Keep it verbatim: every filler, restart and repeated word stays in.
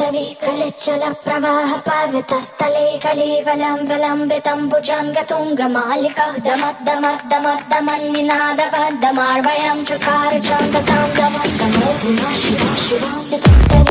कलिचल प्रवाह पावितस्थले कलेवलं विलम्बितं भुजङ्गतुङ्गमालिकः दमद्दमद्दमद्दमन्निनादवद्दमार्वयं चकार चान्दतां दमद्दमो शिवा शिवा